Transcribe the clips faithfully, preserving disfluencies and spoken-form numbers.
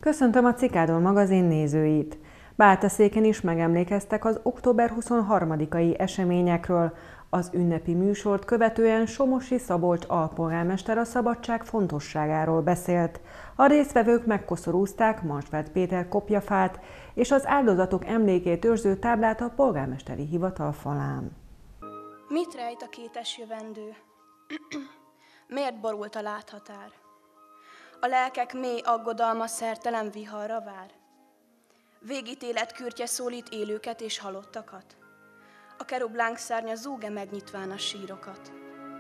Köszöntöm a Cikádor magazin nézőit! Báltaszéken is megemlékeztek az október huszonharmadikai eseményekről. Az ünnepi műsort követően Somosi Szabolcs alpolgármester a szabadság fontosságáról beszélt. A résztvevők megkoszorúzták Marsfeld Péter kopjafát és az áldozatok emlékét őrző táblát a polgármesteri hivatal falán. Mit rejt a kétes jövendő? Miért borult a láthatár? A lelkek mély aggodalma szertelen viharra vár. Végítélet kürtje szólít élőket és halottakat. A kerub lángszárnya zúg-e megnyitván a sírokat?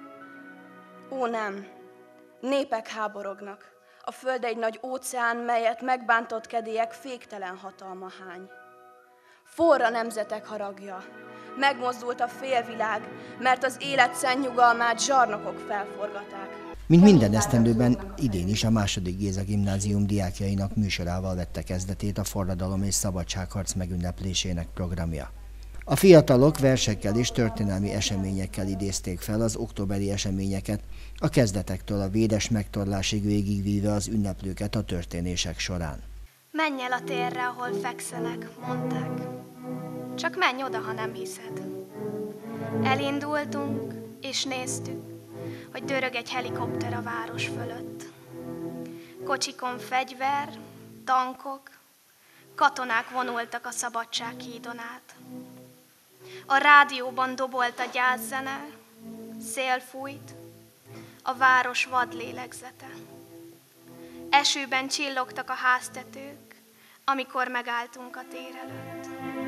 Ó nem, népek háborognak, a föld egy nagy óceán, melyet megbántott kedélyek féktelen hatalma hány. Forra nemzetek haragja, megmozdult a félvilág, mert az élet szentnyugalmát zsarnokok felforgaták. Mint minden esztendőben, idén is a második Géza gimnázium diákjainak műsorával vette kezdetét a forradalom és szabadságharc megünneplésének programja. A fiatalok versekkel és történelmi eseményekkel idézték fel az októberi eseményeket, a kezdetektől a védes megtorlásig végigvíve az ünneplőket a történések során. Menj el a térre, ahol fekszenek, mondták. Csak menj oda, ha nem hiszed. Elindultunk, és néztük, hogy dörög egy helikopter a város fölött. Kocsikon fegyver, tankok, katonák vonultak a Szabadsághídon át. A rádióban dobolt a gyászzene, szél fújt, a város vad lélegzete. Esőben csillogtak a háztetők, amikor megálltunk a tér előtt.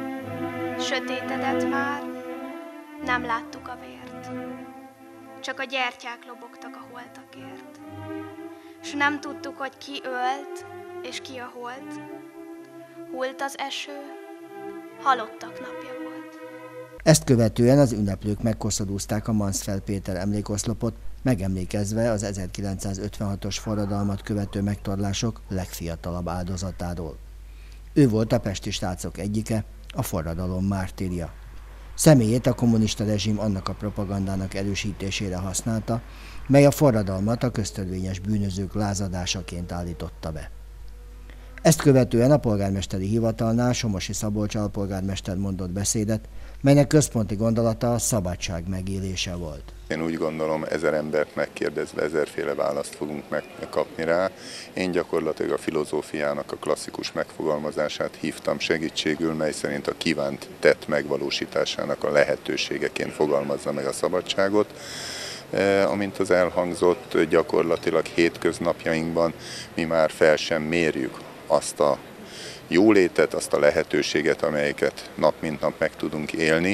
Sötétedett már, nem láttuk a vért. Csak a gyertyák lobogtak a holtakért. S nem tudtuk, hogy ki ölt, és ki a holt. Hult az eső, halottak napja volt. Ezt követően az ünneplők megkoszorúzták a Marsfeld Péter emlékoszlopot, megemlékezve az ezerkilencszázötvenhatos forradalmat követő megtorlások legfiatalabb áldozatáról. Ő volt a pesti srácok egyike, a forradalom mártírja. Személyét a kommunista rezsim annak a propagandának erősítésére használta, mely a forradalmat a köztörvényes bűnözők lázadásaként állította be. Ezt követően a polgármesteri hivatalnál Somosi Szabolcs alpolgármester mondott beszédet, melynek központi gondolata a szabadság megélése volt. Én úgy gondolom, ezer embert megkérdezve ezerféle választ fogunk megkapni rá. Én gyakorlatilag a filozófiának a klasszikus megfogalmazását hívtam segítségül, mely szerint a kívánt tett megvalósításának a lehetőségeként fogalmazza meg a szabadságot. Amint az elhangzott, gyakorlatilag hétköznapjainkban mi már fel sem mérjük azt a jólétet, azt a lehetőséget, amelyeket nap mint nap meg tudunk élni.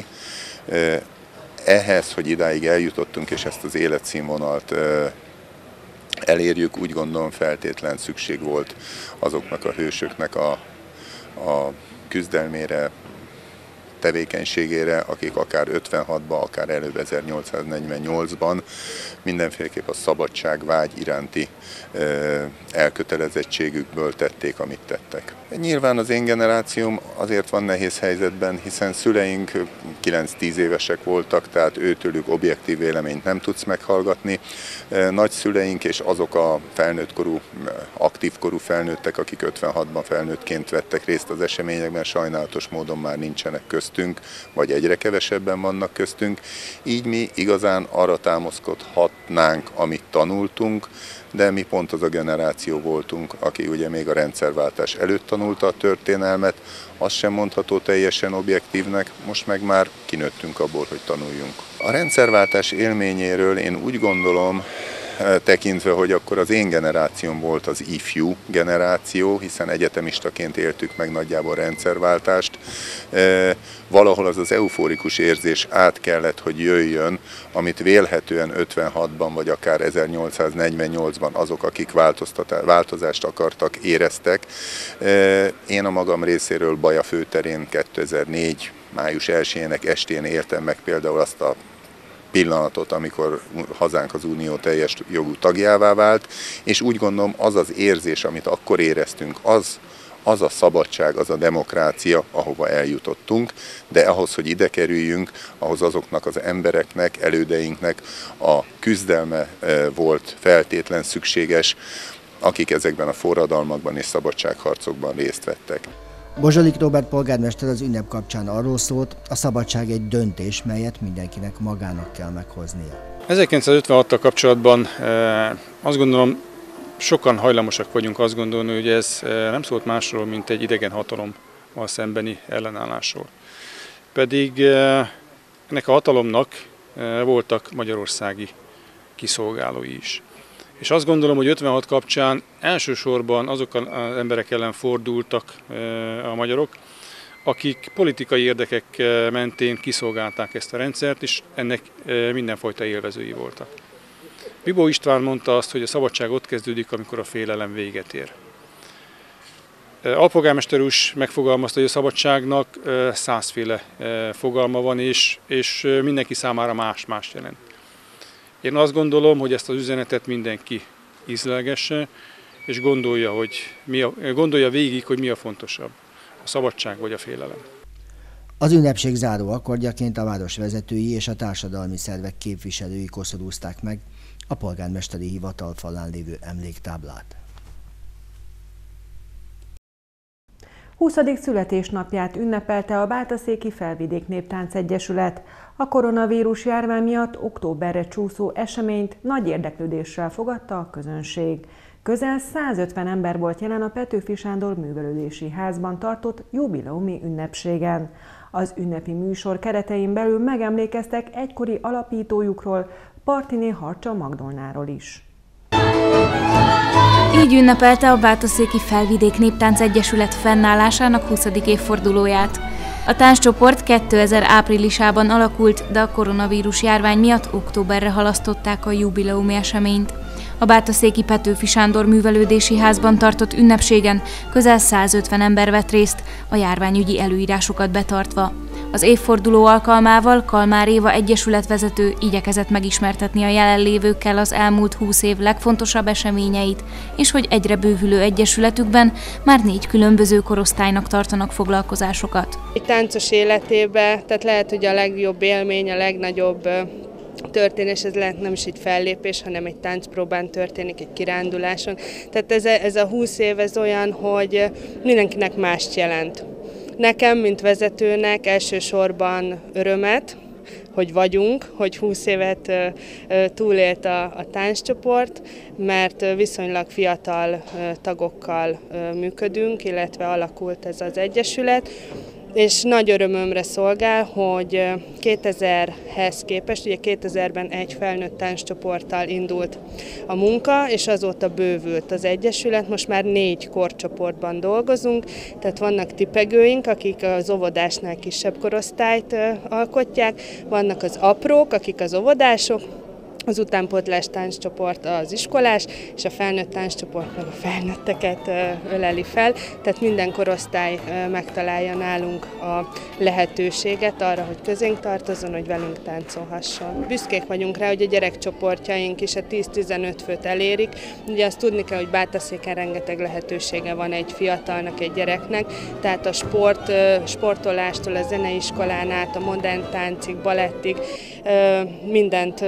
Ehhez, hogy idáig eljutottunk, és ezt az életszínvonalt elérjük, úgy gondolom feltétlen szükség volt azoknak a hősöknek a, a küzdelmére, tevékenységére, akik akár ötvenhatban, akár előbb ezernyolcszáznegyvennyolcban mindenféleképp a szabadságvágy iránti ö, elkötelezettségükből tették, amit tettek. Nyilván az én generációm azért van nehéz helyzetben, hiszen szüleink kilenc-tíz évesek voltak, tehát őtőlük objektív véleményt nem tudsz meghallgatni. Nagyszüleink és azok a felnőttkorú, aktívkorú felnőttek, akik ötvenhatban felnőttként vettek részt az eseményekben, sajnálatos módon már nincsenek köztünk, vagy egyre kevesebben vannak köztünk. Így mi igazán arra támaszkodhatnánk, amit tanultunk, de mi pont az a generáció voltunk, aki ugye még a rendszerváltás előtt tanulta a történelmet, az sem mondható teljesen objektívnek, most meg már kinőttünk abból, hogy tanuljunk. A rendszerváltás élményéről én úgy gondolom, tekintve, hogy akkor az én generációm volt az ifjú generáció, hiszen egyetemistaként éltük meg nagyjából rendszerváltást. Valahol az az euforikus érzés át kellett, hogy jöjjön, amit vélhetően ötvenhatban vagy akár ezernyolcszáznegyvennyolcban azok, akik változást akartak, éreztek. Én a magam részéről Baja főterén kétezer-négy. május elsejének estén éltem meg például azt a pillanatot, amikor hazánk az unió teljes jogú tagjává vált, és úgy gondolom az az érzés, amit akkor éreztünk, az, az a szabadság, az a demokrácia, ahova eljutottunk, de ahhoz, hogy ide kerüljünk, ahhoz azoknak az embereknek, elődeinknek a küzdelme volt feltétlen szükséges, akik ezekben a forradalmakban és szabadságharcokban részt vettek. Bozsolik Róbert polgármester az ünnep kapcsán arról szólt, a szabadság egy döntés, melyet mindenkinek magának kell meghoznia. ezerkilencszázötvenhattal kapcsolatban azt gondolom, sokan hajlamosak vagyunk azt gondolni, hogy ez nem szólt másról, mint egy idegen hatalommal szembeni ellenállásról. Pedig ennek a hatalomnak voltak magyarországi kiszolgálói is. És azt gondolom, hogy ötvenhat kapcsán elsősorban azok az emberek ellen fordultak a magyarok, akik politikai érdekek mentén kiszolgálták ezt a rendszert, és ennek mindenfajta élvezői voltak. Bibó István mondta azt, hogy a szabadság ott kezdődik, amikor a félelem véget ér. Alpolgármester úr megfogalmazta, hogy a szabadságnak százféle fogalma van, és, és mindenki számára más-más jelent. Én azt gondolom, hogy ezt az üzenetet mindenki ízlelgesse, és gondolja, hogy mi a, gondolja végig, hogy mi a fontosabb, a szabadság vagy a félelem. Az ünnepség záró akkordjaként a város vezetői és a társadalmi szervek képviselői koszorúzták meg a polgármesteri hivatal falán lévő emléktáblát. huszadik születésnapját ünnepelte a Bátaszéki Felvidék Néptánc Egyesület. A koronavírus járvány miatt októberre csúszó eseményt nagy érdeklődéssel fogadta a közönség. Közel százötven ember volt jelen a Petőfi Sándor Művelődési Házban tartott jubileumi ünnepségen. Az ünnepi műsor keretein belül megemlékeztek egykori alapítójukról, Partiné Harcsa Magdolnáról is. Így ünnepelte a Bátaszéki Felvidék Néptánc Egyesület fennállásának huszadik évfordulóját. A tánccsoport kétezer áprilisában alakult, de a koronavírus járvány miatt októberre halasztották a jubileumi eseményt. A Bátaszéki Petőfi Sándor Művelődési Házban tartott ünnepségen közel százötven ember vett részt, a járványügyi előírásokat betartva. Az évforduló alkalmával Kalmár Éva egyesületvezető igyekezett megismertetni a jelenlévőkkel az elmúlt húsz év legfontosabb eseményeit, és hogy egyre bővülő egyesületükben már négy különböző korosztálynak tartanak foglalkozásokat. Egy táncos életébe, tehát lehet, hogy a legjobb élmény, a legnagyobb történés, ez lehet nem is egy fellépés, hanem egy táncpróbán történik, egy kiránduláson. Tehát ez a, ez a húsz év ez olyan, hogy mindenkinek mást jelent. Nekem, mint vezetőnek elsősorban örömet, hogy vagyunk, hogy húsz évet túlélt a, a tánccsoport, mert viszonylag fiatal tagokkal működünk, illetve alakult ez az egyesület. És nagy örömömre szolgál, hogy kétezerhez képest, ugye kétezerben egy felnőtt tánccsoporttal indult a munka, és azóta bővült az egyesület, most már négy korcsoportban dolgozunk, tehát vannak tipegőink, akik az óvodásnál kisebb korosztályt alkotják, vannak az aprók, akik az óvodások, az utánpótlás tánccsoport az iskolás, és a felnőtt tánccsoport meg a felnőtteket öleli fel, tehát minden korosztály megtalálja nálunk a lehetőséget arra, hogy közénk tartozzon, hogy velünk táncolhasson. Büszkék vagyunk rá, hogy a gyerekcsoportjaink is a tíz-tizenöt főt elérik. Ugye azt tudni kell, hogy Bátaszéken rengeteg lehetősége van egy fiatalnak, egy gyereknek, tehát a sport, sportolástól, a zeneiskolán át, a modern táncig, balettig mindent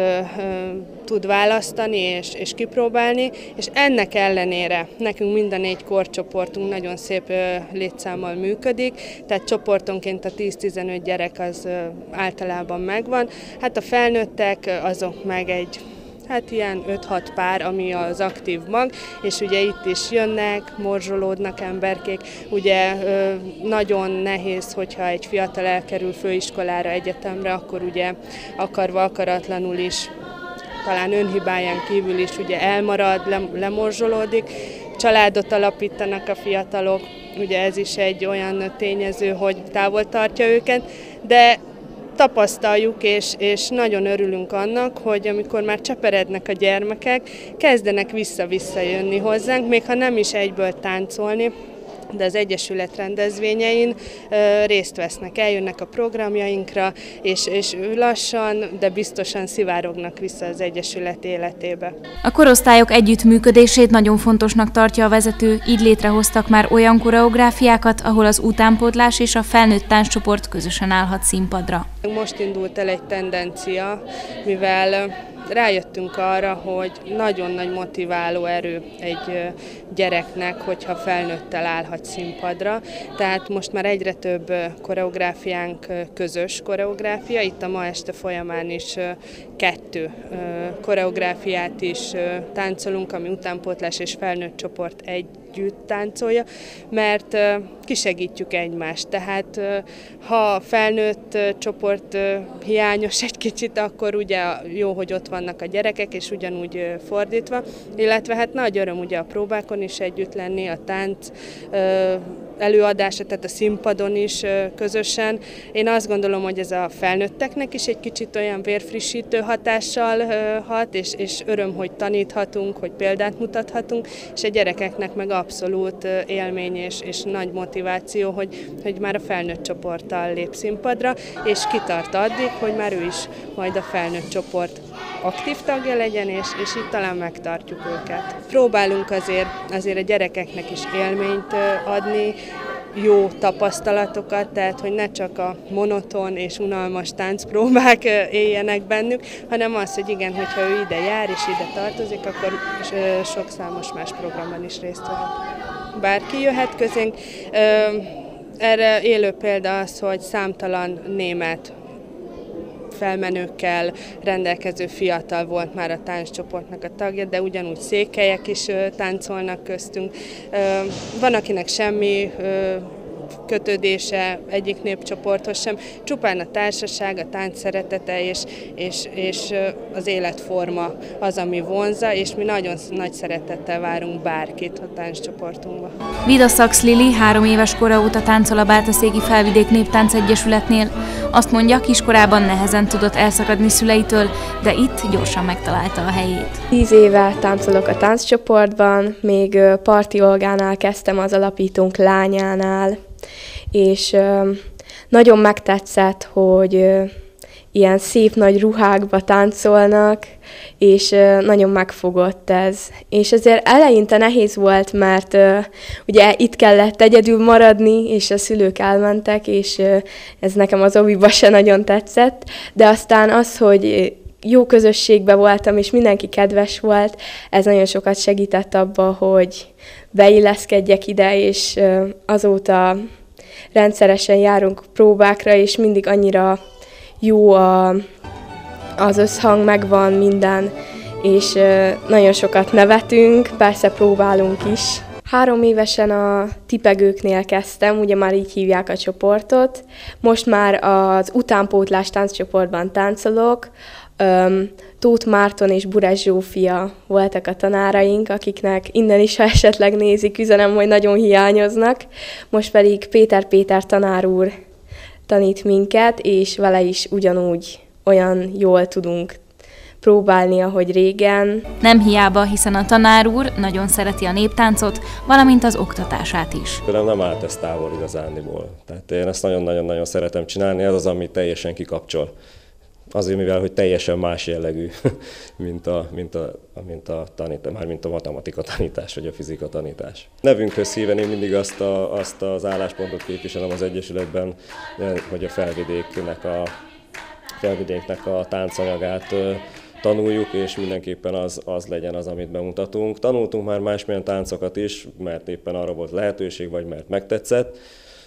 tud választani és, és kipróbálni, és ennek ellenére nekünk mind a négy korcsoportunk nagyon szép létszámmal működik, tehát csoportonként a tíz-tizenöt gyerek az általában megvan. Hát a felnőttek azok meg egy hát ilyen öt-hat pár, ami az aktív mag, és ugye itt is jönnek, morzsolódnak emberkék. Ugye nagyon nehéz, hogyha egy fiatal elkerül főiskolára, egyetemre, akkor ugye akarva akaratlanul is, talán önhibáján kívül is ugye elmarad, lemorzsolódik, családot alapítanak a fiatalok, ugye ez is egy olyan tényező, hogy távol tartja őket, de tapasztaljuk, és, és nagyon örülünk annak, hogy amikor már cseperednek a gyermekek, kezdenek vissza-vissza jönni hozzánk, még ha nem is egyből táncolni, de az Egyesület rendezvényein ö, részt vesznek, eljönnek a programjainkra, és, és lassan, de biztosan szivárognak vissza az Egyesület életébe. A korosztályok együttműködését nagyon fontosnak tartja a vezető, így létrehoztak már olyan koreográfiákat, ahol az utánpótlás és a felnőtt tánccsoport közösen állhat színpadra. Most indult el egy tendencia, mivel rájöttünk arra, hogy nagyon nagy motiváló erő egy gyereknek, hogyha felnőttel állhat színpadra. Tehát most már egyre több koreográfiánk közös koreográfia. Itt a ma este folyamán is kettő koreográfiát is táncolunk, ami utánpótlás és felnőtt csoport együtt táncolja, mert kisegítjük egymást. Tehát ha felnőtt csoport hiányos egy kicsit, akkor ugye jó, hogy ott vannak a gyerekek, és ugyanúgy fordítva, illetve hát nagy öröm ugye a próbákon is együtt lenni, a tánc előadása, tehát a színpadon is közösen. Én azt gondolom, hogy ez a felnőtteknek is egy kicsit olyan vérfrissítő hatással hat, és, és öröm, hogy taníthatunk, hogy példát mutathatunk, és a gyerekeknek meg abszolút élmény és, és nagy motiváció, hogy, hogy már a felnőtt csoporttal lép színpadra, és kitart addig, hogy már ő is majd a felnőtt csoport aktív tagja legyen, és, és itt talán megtartjuk őket. Próbálunk azért, azért a gyerekeknek is élményt adni, jó tapasztalatokat, tehát hogy ne csak a monoton és unalmas táncpróbák éljenek bennük, hanem az, hogy igen, hogyha ő ide jár és ide tartozik, akkor sok számos más programban is részt vehet. Bárki jöhet közénk. Erre élő példa az, hogy számtalan német felmenőkkel rendelkező fiatal volt már a tánccsoportnak a tagja, de ugyanúgy székelyek is táncolnak köztünk. Van, akinek semmi kötődése egyik népcsoporthoz sem, csupán a társaság, a tánc szeretete és, és, és az életforma az, ami vonzza, és mi nagyon nagy szeretettel várunk bárkit a tánccsoportunkba. Vida Szax Lili három éves kora óta táncol a Bátaszéki Felvidék Néptánc Egyesületnél. Azt mondja, kiskorában nehezen tudott elszakadni szüleitől, de itt gyorsan megtalálta a helyét. Tíz éve táncolok a tánccsoportban, még Parti Olgánál kezdtem, az alapítónk lányánál, és nagyon megtetszett, hogy ilyen szép nagy ruhákba táncolnak, és nagyon megfogott ez. És ezért eleinte nehéz volt, mert ugye itt kellett egyedül maradni, és a szülők elmentek, és ez nekem az oviba se nagyon tetszett, de aztán az, hogy jó közösségben voltam, és mindenki kedves volt, ez nagyon sokat segített abba, hogy beilleszkedjek ide, és azóta rendszeresen járunk próbákra, és mindig annyira jó a, az összhang, megvan minden, és nagyon sokat nevetünk, persze próbálunk is. Három évesen a tipegőknél kezdtem, ugye már így hívják a csoportot. Most már az utánpótlás tánccsoportban táncolok. Tóth Márton és Burás Zsófia voltak a tanáraink, akiknek innen is, ha esetleg nézik, üzenem, hogy nagyon hiányoznak. Most pedig Péter Péter tanár úr tanít minket, és vele is ugyanúgy olyan jól tudunk próbálni, ahogy régen. Nem hiába, hiszen a tanár úr nagyon szereti a néptáncot, valamint az oktatását is. Tőlem nem állt ez távol igazándiból. Tehát én ezt nagyon-nagyon-nagyon szeretem csinálni, ez az, ami teljesen kikapcsol. Azért, mivel hogy teljesen más jellegű, mint a, mint a, mint a tanítás, már mint a matematika tanítás, vagy a fizika tanítás. Nevünkhöz híven én mindig azt, a, azt az álláspontot képviselem az Egyesületben, hogy a felvidéknek a, felvidéknek a táncanyagát tanuljuk, és mindenképpen az, az legyen az, amit bemutatunk. Tanultunk már másmilyen táncokat is, mert éppen arra volt lehetőség, vagy mert megtetszett,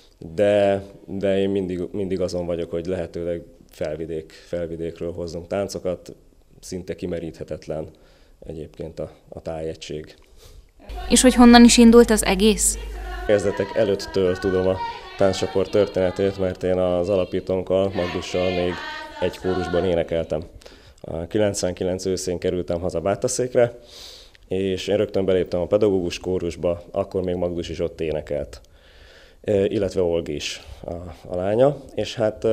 de, de én mindig, mindig azon vagyok, hogy lehetőleg felvidék, felvidékről hozzunk táncokat, szinte kimeríthetetlen egyébként a, a tájegység. És hogy honnan is indult az egész? Kezdetek előttől tudom a tánccsoport történetét, mert én az alapítónkkal, Magdussal még egy kórusban énekeltem. A kilencvenkilenc őszén kerültem haza Bátaszékre, és én rögtön beléptem a pedagógus kórusba, akkor még Magdus is ott énekelt, illetve Olgi is a, a lánya, és hát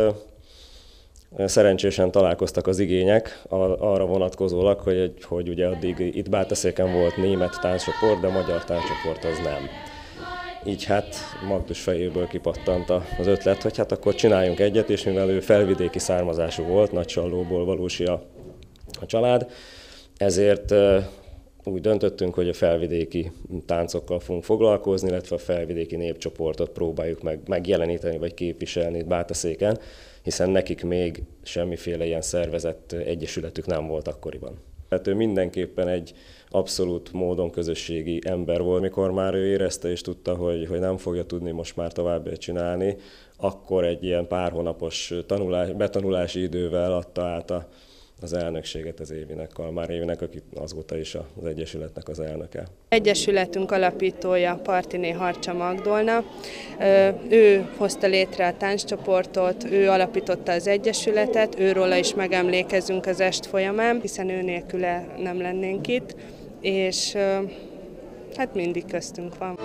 szerencsésen találkoztak az igények arra vonatkozólag, hogy, hogy ugye addig itt Bátaszéken volt német tánccsoport, de magyar tánccsoport az nem. Így hát Magdus fejéből kipattant az ötlet, hogy hát akkor csináljunk egyet, és mivel ő felvidéki származású volt, Nagysallóból valósi a, a család, ezért úgy döntöttünk, hogy a felvidéki táncokkal fogunk foglalkozni, illetve a felvidéki népcsoportot próbáljuk meg, megjeleníteni vagy képviselni Bátaszéken, hiszen nekik még semmiféle ilyen szervezett egyesületük nem volt akkoriban. Tehát ő mindenképpen egy abszolút módon közösségi ember volt. Mikor már ő érezte és tudta, hogy, hogy nem fogja tudni most már tovább csinálni, akkor egy ilyen pár hónapos tanulás, betanulási idővel adta át a, az elnökséget az Évinek, a már Évinek, aki azóta is az Egyesületnek az elnöke. Egyesületünk alapítója Partiné Harcsa Magdolna. Ő hozta létre a tánccsoportot, ő alapította az Egyesületet, őróla is megemlékezünk az est folyamán, hiszen ő nélküle nem lennénk itt, és hát mindig köztünk van.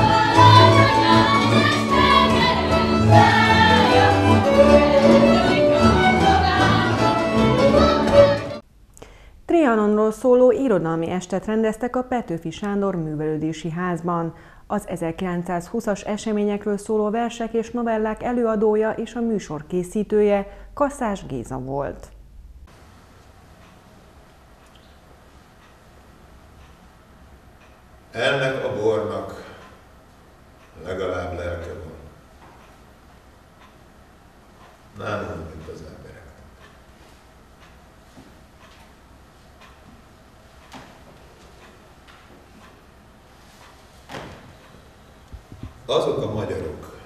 Trianonról szóló irodalmi estet rendeztek a Petőfi Sándor Művelődési Házban. Az ezerkilencszázhúszas eseményekről szóló versek és novellák előadója és a műsor készítője Kaszás Géza volt. Ennek a bornak legalább lelke van. Nem úgy, mint az emberek. Azok a magyarok,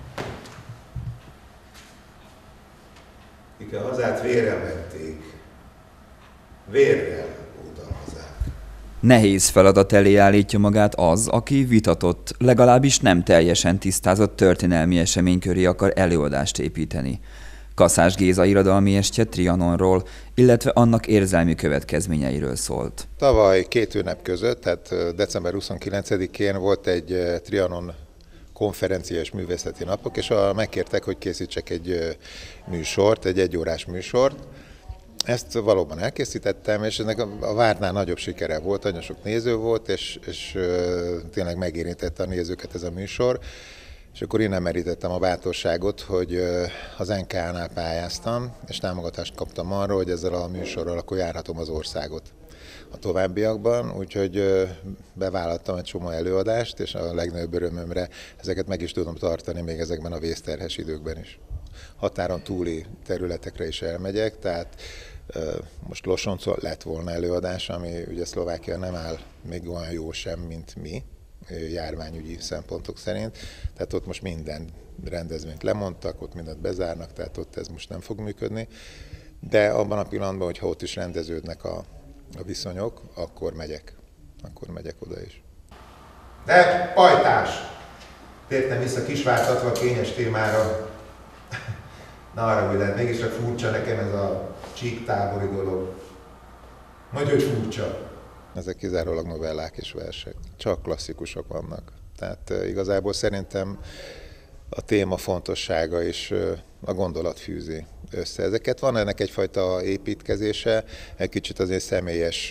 akik a hazát vérrel vették, vérrel ótalmazzák. Nehéz feladat elé állítja magát az, aki vitatott, legalábbis nem teljesen tisztázott történelmi esemény köré akar előadást építeni. Kaszás Géza irodalmi estje Trianonról, illetve annak érzelmi következményeiről szólt. Tavaly két ünnep között, tehát december huszonkilencedikén volt egy Trianon konferencia és művészeti napok, és a, megkértek, hogy készítsek egy műsort, egy egyórás műsort. Ezt valóban elkészítettem, és ennek a vártnál nagyobb sikere volt, nagyon sok néző volt, és, és tényleg megérintette a nézőket ez a műsor. És akkor innen merítettem a bátorságot, hogy az en ká á-nál pályáztam, és támogatást kaptam arra, hogy ezzel a műsorral akkor járhatom az országot a továbbiakban, úgyhogy bevállaltam egy csomó előadást, és a legnagyobb örömömre ezeket meg is tudom tartani még ezekben a vészterhes időkben is. Határon túli területekre is elmegyek, tehát most Losoncon lett volna előadás, ami ugye Szlovákia nem áll még olyan jó sem, mint mi, járványügyi szempontok szerint, tehát ott most minden rendezvényt lemondtak, ott mindent bezárnak, tehát ott ez most nem fog működni, de abban a pillanatban, hogyha ott is rendeződnek a, a viszonyok, akkor megyek, akkor megyek oda is. De pajtás! Tértem vissza kisvártatva a kényes témára. Na arra, hogy lehet, mégis csak furcsa nekem ez a csíktábori dolog. Mondj, hogy furcsa. Ezek kizárólag novellák és versek. Csak klasszikusok vannak. Tehát igazából szerintem a téma fontossága és a gondolat fűzi össze. Ezeket van ennek egyfajta építkezése, egy kicsit azért személyes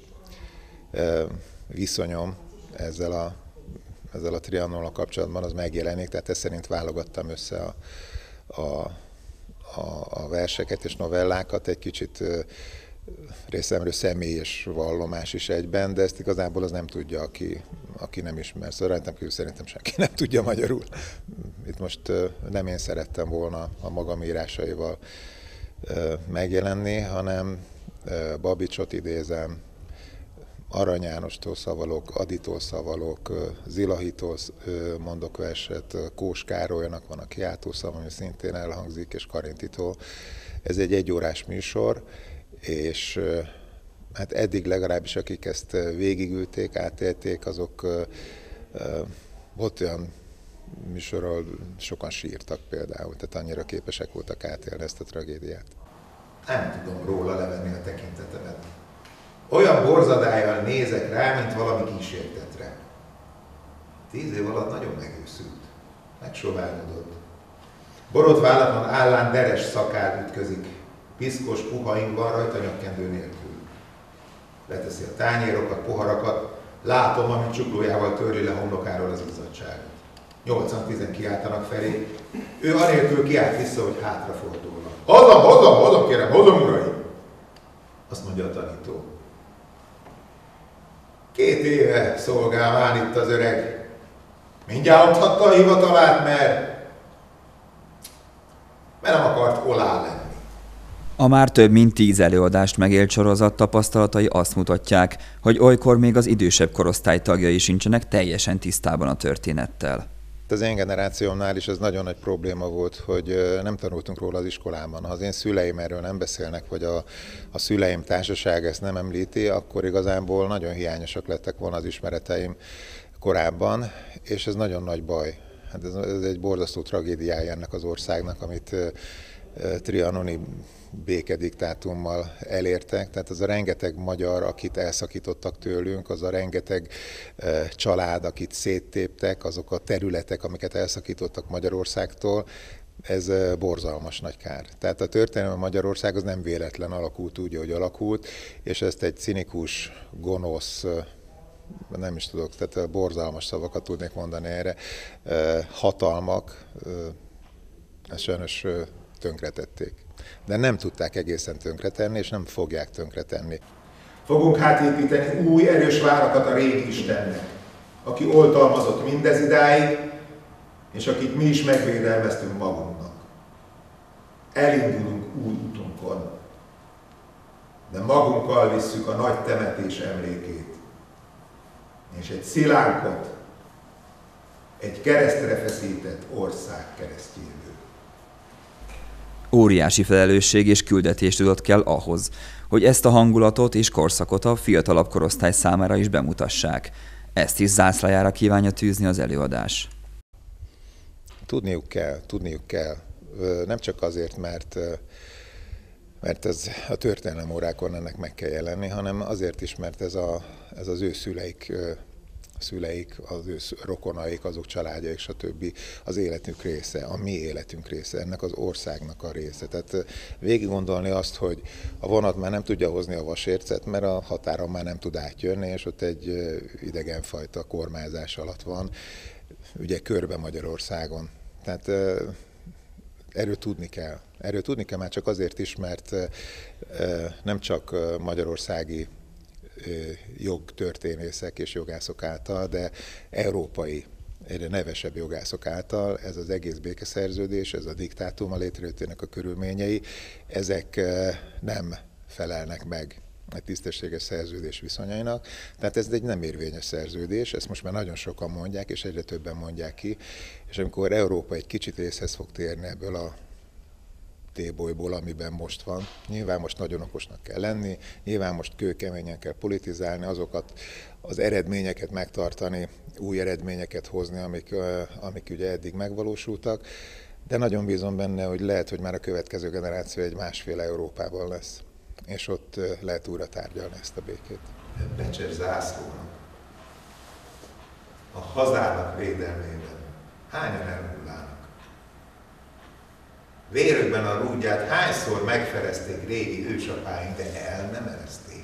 viszonyom ezzel a, ezzel a Trianonnal kapcsolatban, az megjelenik, tehát ezt szerint válogattam össze a, a, a, a verseket és novellákat, egy kicsit részemről személyes vallomás is egyben, de ezt igazából az nem tudja, aki, aki nem ismer. Szóval rajtam kívül szerintem senki nem tudja magyarul. Itt most nem én szerettem volna a magam írásaival megjelenni, hanem Babicsot idézem, Arany Jánostól szavalok, Aditól szavalok, Zilahitól mondok verset, Kós Károlynak van a kiáltószav, ami szintén elhangzik, és Karintitól. Ez egy egyórás műsor, és hát eddig legalábbis akik ezt végigülték, átélték, azok volt olyan műsorról sokan sírtak például, tehát annyira képesek voltak átélni ezt a tragédiát. Nem tudom róla levenni a tekintetemet. Olyan borzadályjal nézek rá, mint valami kísértetre. Tíz év alatt nagyon megőszült, megsoványodott. Borotvállamon állán deres szakád ütközik, piszkos puha ing van rajta nyakkendő nélkül. Leteszi a tányérokat, poharakat, látom, amint csuklójával törli le homlokáról az izzadságot. Nyolcan-tizen kiáltanak felé, ő anélkül kiált vissza, hogy hátrafordulnak. Hozom, hozom, hozom, kérem, hozom, uraim! Azt mondja a tanító. Két éve szolgál már itt az öreg. Mindjárt otthatta a hivatalát, mert, mert nem akart olá lenni. A már több mint tíz előadást megélt sorozat tapasztalatai azt mutatják, hogy olykor még az idősebb korosztály tagjai sincsenek teljesen tisztában a történettel. Az én generációmnál is ez nagyon nagy probléma volt, hogy nem tanultunk róla az iskolában. Ha az én szüleim erről nem beszélnek, vagy a, a szüleim társaság ezt nem említi, akkor igazából nagyon hiányosak lettek volna az ismereteim korábban, és ez nagyon nagy baj. Hát ez, ez egy borzasztó tragédiája ennek az országnak, amit trianoni békediktátummal elértek. Tehát az a rengeteg magyar, akit elszakítottak tőlünk, az a rengeteg család, akit széttéptek, azok a területek, amiket elszakítottak Magyarországtól, ez borzalmas nagy kár. Tehát a történelme Magyarország az nem véletlen alakult úgy, ahogy alakult, és ezt egy cinikus, gonosz, nem is tudok, tehát borzalmas szavakat tudnék mondani erre, hatalmak, ezt sajnos tönkretették. De nem tudták egészen tönkretenni, és nem fogják tönkretenni. Fogunk hát építeni új erős várakat a régi Istennek, aki oltalmazott mindez idáig, és akit mi is megvédelmeztünk magunknak. Elindulunk új utunkon, de magunkkal visszük a nagy temetés emlékét, és egy szilánkot, egy keresztre feszített ország keresztjéből. Óriási felelősség és küldetés tudott kell ahhoz, hogy ezt a hangulatot és korszakot a fiatalabb korosztály számára is bemutassák. Ezt is zászlajára kívánja tűzni az előadás. Tudniuk kell, tudniuk kell. Nem csak azért, mert, mert ez a történelem órákon ennek meg kell jelenni, hanem azért is, mert ez, a, ez az ő szüleik, szüleik, az ő rokonaik, azok családjaik, stb. Az életünk része, a mi életünk része, ennek az országnak a része. Tehát végig gondolni azt, hogy a vonat már nem tudja hozni a vasércet, mert a határon már nem tud átjönni, és ott egy idegenfajta kormányzás alatt van, ugye körbe Magyarországon. Tehát erről tudni kell. Erről tudni kell már csak azért is, mert nem csak magyarországi jogtörténészek és jogászok által, de európai, egyre nevesebb jogászok által ez az egész békeszerződés, ez a diktátum, a létrejöttének a körülményei, ezek nem felelnek meg egy tisztességes szerződés viszonyainak. Tehát ez egy nem érvényes szerződés, ezt most már nagyon sokan mondják, és egyre többen mondják ki, és amikor Európa egy kicsit észhez fog térni ebből a tébolyból, amiben most van. Nyilván most nagyon okosnak kell lenni, nyilván most kőkeményen kell politizálni, azokat az eredményeket megtartani, új eredményeket hozni, amik, amik ugye eddig megvalósultak, de nagyon bízom benne, hogy lehet, hogy már a következő generáció egy másféle Európában lesz, és ott lehet újra tárgyalni ezt a békét. Becses zászlónak, a hazának védelmében hányan elhullának? Vérükben a rúdját hányszor megferezték régi ősapáink, de el nem ereszték.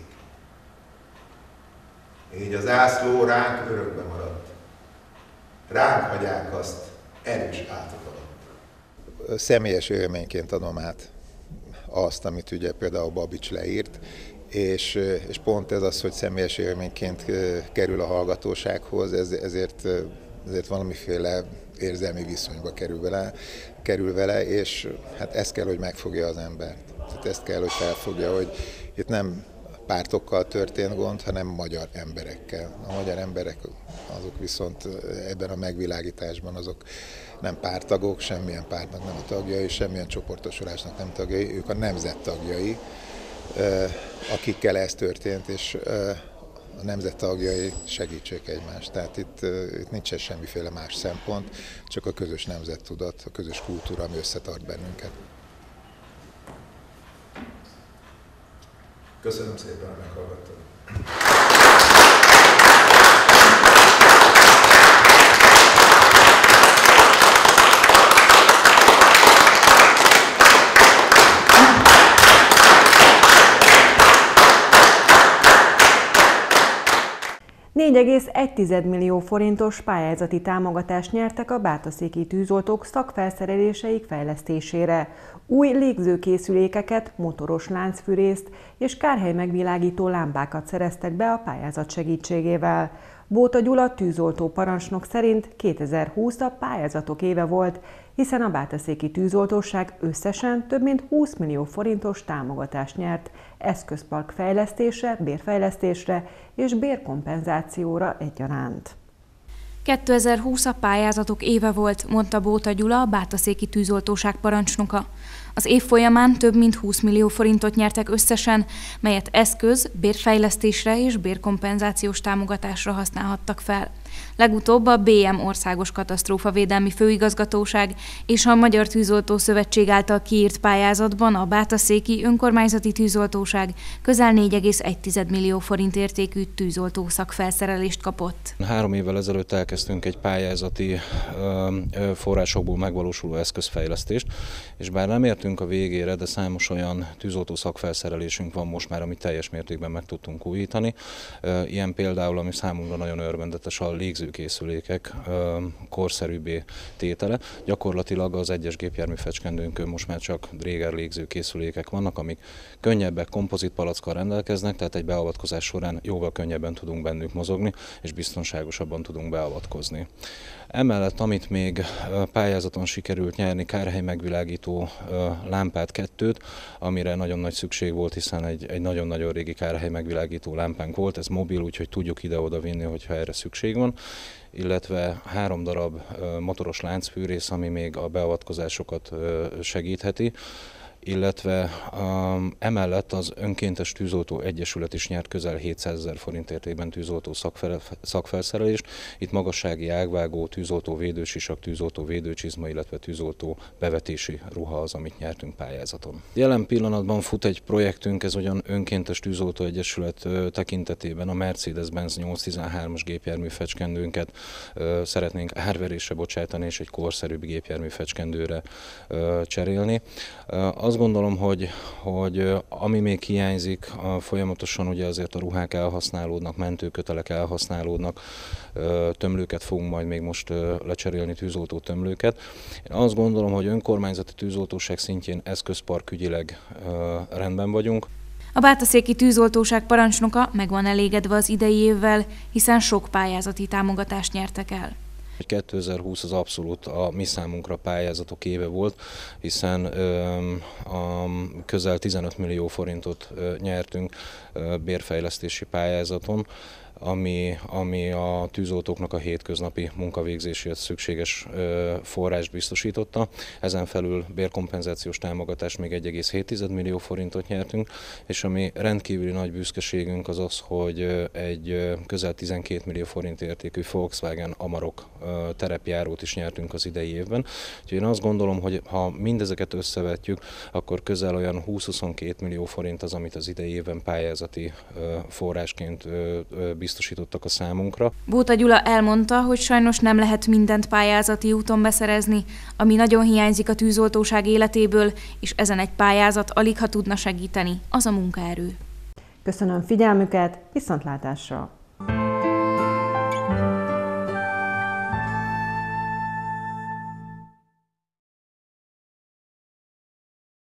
Így az zászló ránk örökbe maradt. Ránk hagyják azt erős átok alatt. Személyes élményként adom át azt, amit ugye például Babics leírt, és, és pont ez az, hogy személyes élményként kerül a hallgatósághoz, ez, ezért, ezért valamiféle érzelmi viszonyba kerül vele, kerül vele, és hát ezt kell, hogy megfogja az embert. Tehát ezt kell, hogy felfogja, hogy itt nem pártokkal történt gond, hanem magyar emberekkel. A magyar emberek azok viszont ebben a megvilágításban azok nem párttagok, semmilyen pártnak nem a tagjai, semmilyen csoportosulásnak nem tagjai, ők a nemzet tagjai, akikkel ez történt, és a nemzet tagjai segítsék egymást. Tehát itt, itt nincsen semmiféle más szempont, csak a közös nemzettudat, a közös kultúra, ami összetart bennünket. Köszönöm szépen, hogy meghallgattad. négy egész egy millió forintos pályázati támogatást nyertek a bátaszéki tűzoltók szakfelszereléseik fejlesztésére. Új légzőkészülékeket, motoros láncfűrészt és kárhely megvilágító lámpákat szereztek be a pályázat segítségével. Bóta Gyula tűzoltó parancsnok szerint kétezer-húsz a pályázatok éve volt, hiszen a bátaszéki tűzoltóság összesen több mint húsz millió forintos támogatást nyert eszközpark fejlesztésre, bérfejlesztésre és bérkompenzációra egyaránt. kétezer-húsz a pályázatok éve volt, mondta Bóta Gyula, a bátaszéki tűzoltóság parancsnoka. Az év folyamán több mint húsz millió forintot nyertek összesen, melyet eszköz, bérfejlesztésre és bérkompenzációs támogatásra használhattak fel. Legutóbb a bé em Országos Katasztrófavédelmi Főigazgatóság és a Magyar Tűzoltó Szövetség által kiírt pályázatban a bátaszéki önkormányzati tűzoltóság közel négy egész egy millió forint értékű tűzoltó szakfelszerelést kapott. Három évvel ezelőtt elkezdtünk egy pályázati forrásokból megvalósuló eszközfejlesztést, és bár nem értünk a végére, de számos olyan tűzoltó szakfelszerelésünk van most már, amit teljes mértékben meg tudtunk újítani. Ilyen például, ami számunkra nagyon örvendetes, a légzőkészülékek korszerűbbé tétele. Gyakorlatilag az egyes gépjármű fecskendőnkön most már csak Dräger légzőkészülékek vannak, amik könnyebbek, kompozitpalackkal rendelkeznek, tehát egy beavatkozás során jóval könnyebben tudunk bennük mozogni, és biztonságosabban tudunk beavatkozni. Emellett, amit még pályázaton sikerült nyerni, kárhely megvilágító lámpát kettőt, amire nagyon nagy szükség volt, hiszen egy, egy nagyon-nagyon régi kárhely megvilágító lámpánk volt, ez mobil, úgyhogy tudjuk ide-oda vinni, hogyha erre szükség van, illetve három darab motoros láncfűrész, ami még a beavatkozásokat segítheti, illetve um, emellett az Önkéntes Tűzoltó Egyesület is nyert közel hétszázezer forint értékben tűzoltó szakfel, szakfelszerelést. Itt magassági ágvágó, tűzoltó védősisak, tűzoltó védőcsizma, illetve tűzoltó bevetési ruha az, amit nyertünk pályázaton. Jelen pillanatban fut egy projektünk, ez ugyan Önkéntes Tűzoltó Egyesület tekintetében a Mercedes-Benz nyolcszáztizenhármas gépjármű fecskendőnket szeretnénk árverésre bocsátani, és egy korszerűbb gépjármű fecskendőre cserélni. Az Azt gondolom, hogy, hogy ami még hiányzik, folyamatosan ugye azért a ruhák elhasználódnak, mentőkötelek elhasználódnak, tömlőket fogunk majd még most lecserélni, tűzoltó tömlőket. Én azt gondolom, hogy önkormányzati tűzoltóság szintjén eszközparkügyileg rendben vagyunk. A bátaszéki tűzoltóság parancsnoka meg van elégedve az idei évvel, hiszen sok pályázati támogatást nyertek el. kétezer-húsz az abszolút a mi számunkra pályázatok éve volt, hiszen a közel tizenöt millió forintot nyertünk bérfejlesztési pályázaton, ami, ami a tűzoltóknak a hétköznapi munkavégzéséhez szükséges forrást biztosította. Ezen felül bérkompenzációs támogatást még egy egész hét millió forintot nyertünk, és ami rendkívüli nagy büszkeségünk az az, hogy egy közel tizenkét millió forint értékű Volkswagen Amarok terepjárót is nyertünk az idei évben. Úgyhogy én azt gondolom, hogy ha mindezeket összevetjük, akkor közel olyan húsz-huszonkettő millió forint az, amit az idei évben pályázati forrásként biztosítottak a számunkra. Bóta Gyula elmondta, hogy sajnos nem lehet mindent pályázati úton beszerezni, ami nagyon hiányzik a tűzoltóság életéből, és ezen egy pályázat alig ha tudna segíteni, az a munkaerő. Köszönöm figyelmüket, viszontlátásra!